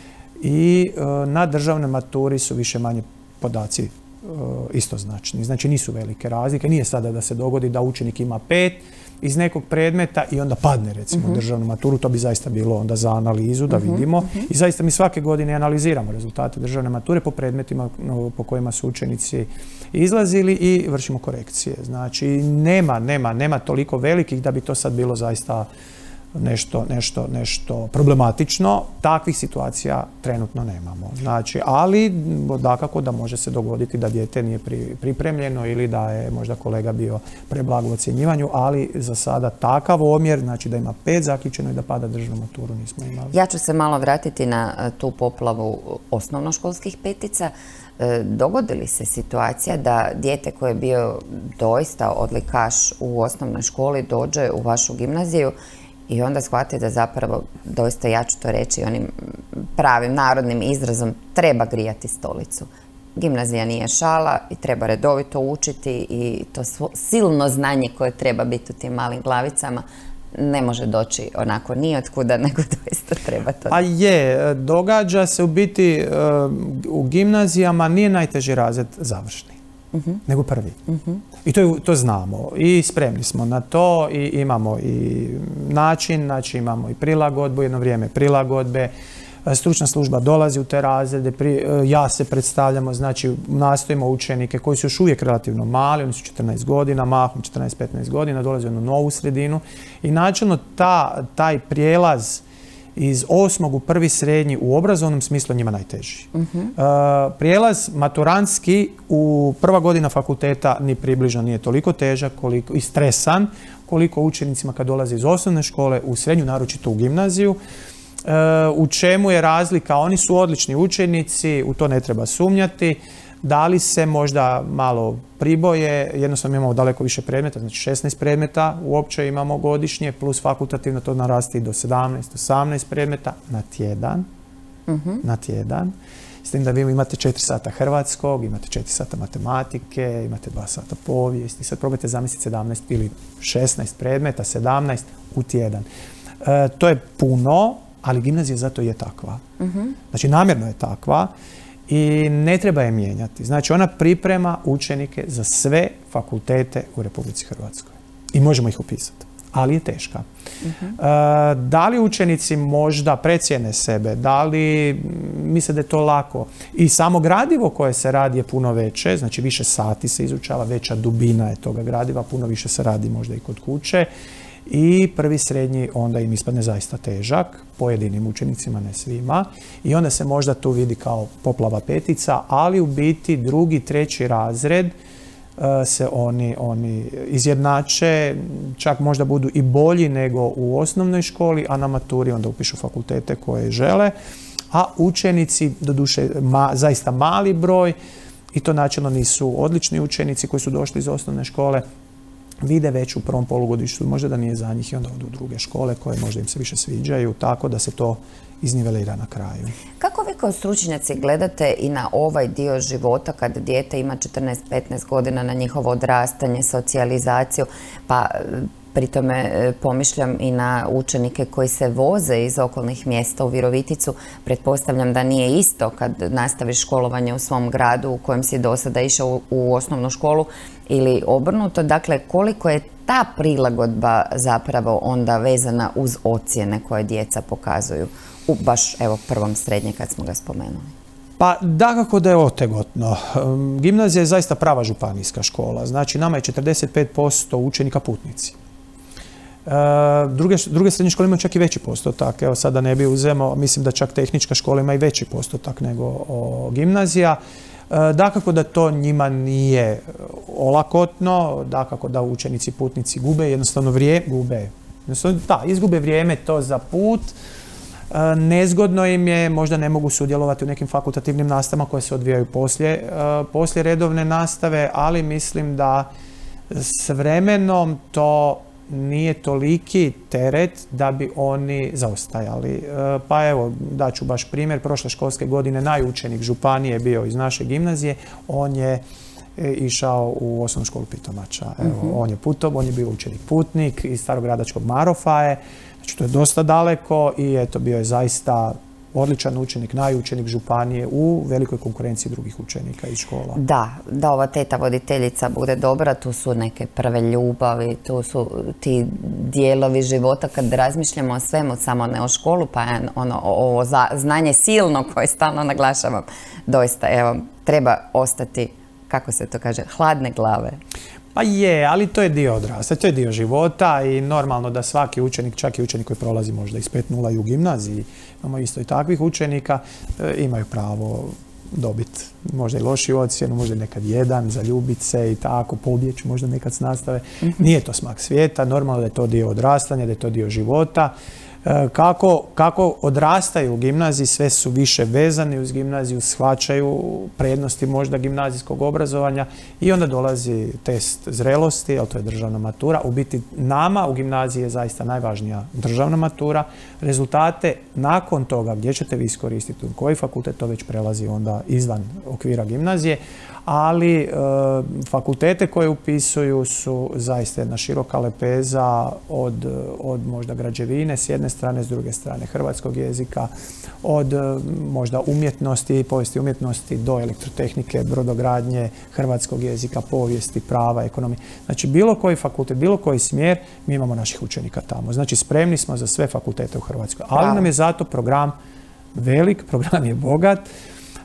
I uh, na državnoj maturi su više manje podaci uh, istoznačni. Znači nisu velike razlike. Nije sada da se dogodi da učenik ima pet iz nekog predmeta i onda padne recimo uh-huh. državnu maturu. To bi zaista bilo onda za analizu da uh-huh. vidimo. Uh-huh. I zaista mi svake godine analiziramo rezultate državne mature po predmetima no, po kojima su učenici izlazili i vršimo korekcije. Znači nema, nema, nema toliko velikih da bi to sad bilo zaista nešto, nešto, nešto problematično. Takvih situacija trenutno nemamo. Znači, ali dakako da može se dogoditi da dijete nije pri, pripremljeno ili da je možda kolega bio preblag u ocjenjivanju, ali za sada takav omjer, znači da ima pet zaključeno i da pada državnu maturu nismo imali. Ja ću se malo vratiti na tu poplavu osnovnoškolskih petica. Dogodi li se situacija da dijete koje je bio doista odlikaš u osnovnoj školi dođe u vašu gimnaziju i onda shvati da zapravo, doista ja ću to reći onim pravim narodnim izrazom, treba grijati stolicu. Gimnazija nije šala i treba redovito učiti i to silno znanje koje treba biti u tim malim glavicama ne može doći onako ni od kuda, nego doista treba to. A je, događa se u biti u gimnazijama nije najteži razred završni, uh-huh. nego prvi. Uh-huh. I to, to znamo i spremni smo na to i imamo i način, znači imamo i prilagodbu, jedno vrijeme prilagodbe. Stručna služba dolazi u te razrede, pri, ja se predstavljamo, znači nastojimo učenike koji su još uvijek relativno mali, oni su četrnaest godina, mahom četrnaest petnaest godina, dolaze u jednu novu sredinu i načelno ta, taj prijelaz iz osmog u prvi srednji u obrazovnom smislu njima najteži. Uh-huh. Uh, prijelaz maturantski u prva godina fakulteta ni približno nije toliko težak koliko, i stresan koliko učenicima kad dolaze iz osnovne škole u srednju, naročito u gimnaziju. Uh, u čemu je razlika? Oni su odlični učenici, u to ne treba sumnjati. Da li se možda malo priboje, jednostavno imamo daleko više predmeta, znači šesnaest predmeta uopće imamo godišnje, plus fakultativno to narasti do sedamnaest osamnaest predmeta na tjedan. Uh-huh. Na tjedan. S tim da vi imate četiri sata hrvatskog, imate četiri sata matematike, imate dva sata povijesti. Sad probajte zamisliti sedamnaest ili šesnaest predmeta, sedamnaest u tjedan. E, to je puno, ali gimnazija zato je takva. Uh-huh. Znači namjerno je takva. I ne treba je mijenjati. Znači ona priprema učenike za sve fakultete u Republici Hrvatskoj. I možemo ih upisati. Ali je teška. Uh-huh. E, da li učenici možda precijene sebe? Da li misle da je to lako? I samo gradivo koje se radi je puno veće. Znači više sati se izučava, veća dubina je toga gradiva. Puno više se radi možda i kod kuće. I prvi srednji onda im ispadne zaista težak, pojedinim učenicima, ne svima. I onda se možda tu vidi kao poplava petica, ali u biti drugi, treći razred uh, se oni, oni izjednače, čak možda budu i bolji nego u osnovnoj školi, a na maturi onda upišu fakultete koje žele. A učenici, doduše ma, zaista mali broj, i to načelno nisu odlični učenici koji su došli iz osnovne škole, vide već u prvom polugodištu, možda da nije za njih i onda odu u druge škole koje možda im se više sviđaju, tako da se to iznivelira na kraju. Kako vi kao stručnjaci gledate i na ovaj dio života kad dijete ima četrnaest petnaest godina, na njihovo odrastanje, socijalizaciju, pa pri tome pomišljam i na učenike koji se voze iz okolnih mjesta u Viroviticu. Pretpostavljam da nije isto kad nastaviš školovanje u svom gradu u kojem si do sada išao u, u osnovnu školu ili obrnuto. Dakle, koliko je ta prilagodba zapravo onda vezana uz ocjene koje djeca pokazuju u baš evo prvom srednje kad smo ga spomenuli? Pa dakako da je otegotno. Gimnazija je zaista prava županijska škola. Znači nama je četrdeset pet posto učenika putnici. Druge, druge srednje škole imaju čak i veći postotak. Evo sada ne bi uzemo, mislim da čak tehnička škola ima i veći postotak nego o, gimnazija. Dakako da to njima nije olakotno, dakako da učenici putnici gube jednostavno vrijeme, gube, jednostavno, da, izgube vrijeme to za put. Nezgodno im je, možda ne mogu sudjelovati u nekim fakultativnim nastavama koje se odvijaju poslije, poslije redovne nastave, ali mislim da s vremenom to nije toliki teret da bi oni zaostajali. Pa evo, daću baš primjer, prošle školske godine najučenik županije je bio iz naše gimnazije, on je išao u osnovnu školu Pitomača. Evo, uh-huh. On je putov, on je bio učenik putnik iz Starogradačkog Marofaje, znači to je dosta daleko i eto bio je zaista odličan učenik, najučenik županije u velikoj konkurenciji drugih učenika iz škola. Da, da ova teta voditeljica bude dobra, tu su neke prve ljubavi, tu su ti dijelovi života kad razmišljamo o svemu, samo ne o školu, pa ono, o znanje silno koje stalno naglašavam. Doista, evo, treba ostati, kako se to kaže, hladne glave. Pa je, ali to je dio odrasta, to je dio života i normalno da svaki učenik, čak i učenik koji prolazi možda iz pet nula i u gimnaziji, imamo isto i takvih učenika, e, imaju pravo dobiti možda i lošiju ocjenu, možda nekad jedan, zaljubit se i tako, pobjeći možda nekad s nastave. Mm-hmm. Nije to smak svijeta, normalno da je to dio odrastanja, da je to dio života. Kako, kako odrastaju u gimnaziji, sve su više vezani uz gimnaziju, shvaćaju prednosti možda gimnazijskog obrazovanja i onda dolazi test zrelosti, ali to je državna matura. U biti nama u gimnaziji je zaista najvažnija državna matura. Rezultate nakon toga gdje ćete vi iskoristiti, u koji fakultet, to već prelazi onda izvan okvira gimnazije, ali e, fakultete koje upisuju su zaista jedna široka lepeza od, od možda građevine s jedne strane, s druge strane hrvatskog jezika, od možda umjetnosti, povijesti umjetnosti do elektrotehnike, brodogradnje, hrvatskog jezika, povijesti, prava, ekonomije. Znači bilo koji fakultet, bilo koji smjer, mi imamo naših učenika tamo. Znači spremni smo za sve fakultete u Hrvatskoj. Ali nam je zato program velik, program je bogat.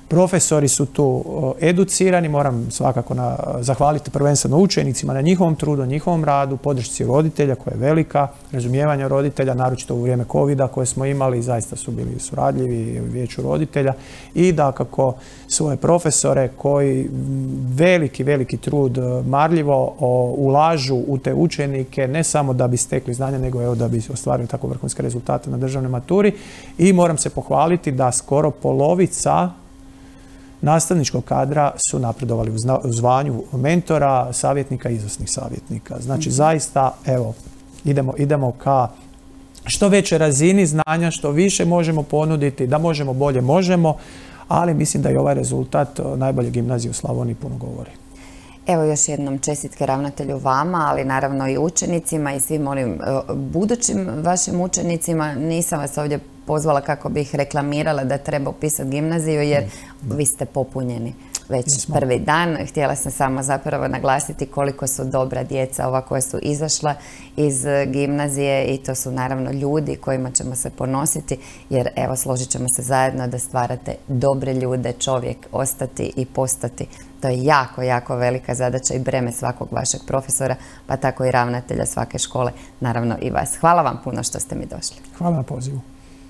Profesori su tu educirani, moram svakako na, zahvaliti prvenstveno učenicima na njihovom trudu, njihovom radu, podršci roditelja koja je velika, razumijevanja roditelja, naročito u vrijeme covida koje smo imali, zaista su bili suradljivi u vijeću roditelja i da kako svoje profesore koji veliki, veliki trud marljivo ulažu u te učenike, ne samo da bi stekli znanja, nego evo da bi ostvarili tako vrhunske rezultate na državnoj maturi. I moram se pohvaliti da skoro polovica nastavničkog kadra su napredovali u zvanju mentora, savjetnika i izvrsnih savjetnika. Znači, zaista, evo, idemo, idemo ka što većoj razini znanja, što više možemo ponuditi, da možemo bolje, možemo, ali mislim da i ovaj rezultat najbolje gimnazije u Slavoniji puno govori. Evo još jednom čestitke ravnatelju vama, ali naravno i učenicima i svim onim budućim vašim učenicima. Nisam vas ovdje pozvala kako bih reklamirala da treba upisati gimnaziju jer vi ste popunjeni već prvi dan. Htjela sam samo zapravo naglasiti koliko su dobra djeca ova koja su izašla iz gimnazije i to su naravno ljudi kojima ćemo se ponositi jer evo složit ćemo se zajedno da stvarate dobre ljude, čovjek ostati i postati. To je jako, jako velika zadaća i breme svakog vašeg profesora, pa tako i ravnatelja svake škole, naravno i vas. Hvala vam puno što ste mi došli. Hvala na pozivu.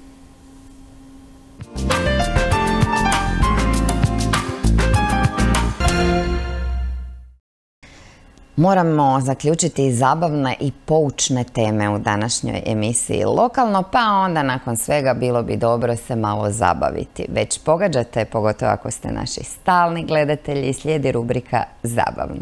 Moramo zaključiti zabavne i poučne teme u današnjoj emisiji Lokalno, pa onda nakon svega bilo bi dobro se malo zabaviti. Već pogađate, pogotovo ako ste naši stalni gledatelji, slijedi rubrika Zabavno.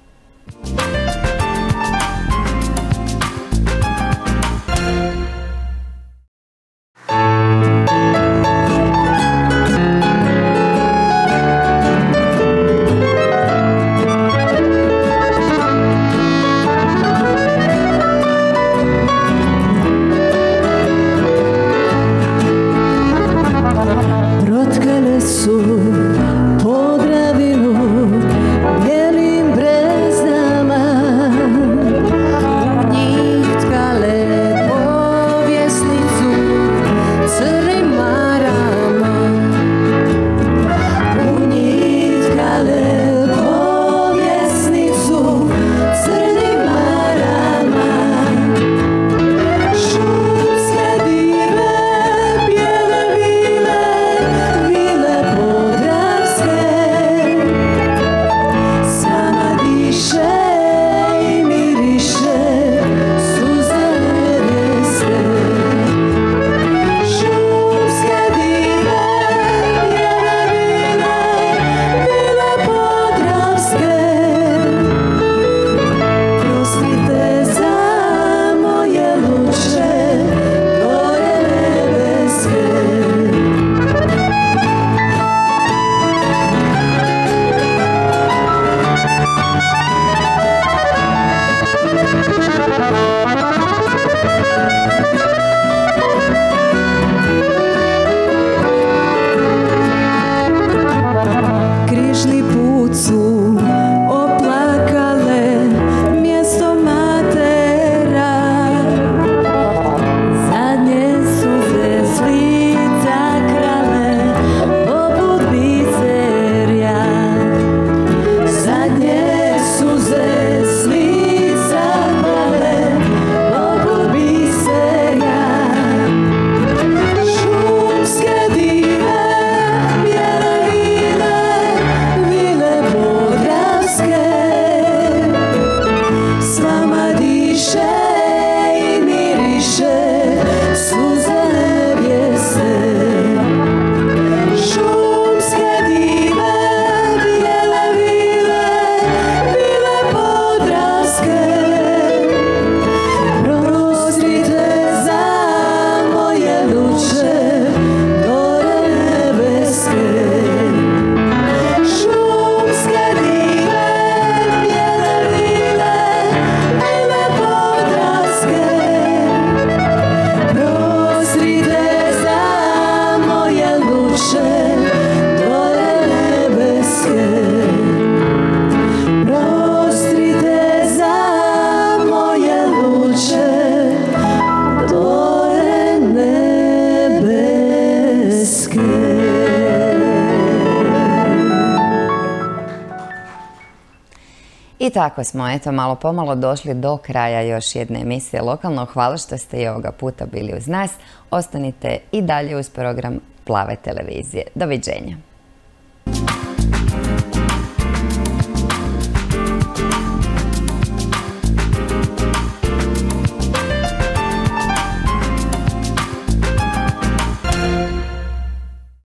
Protkale su Podravinu bijelim breznama. I tako smo, eto, malo pomalo došli do kraja još jedne emisije Lokalno. Hvala što ste i ovoga puta bili uz nas. Ostanite i dalje uz program Plave televizije. Doviđenja.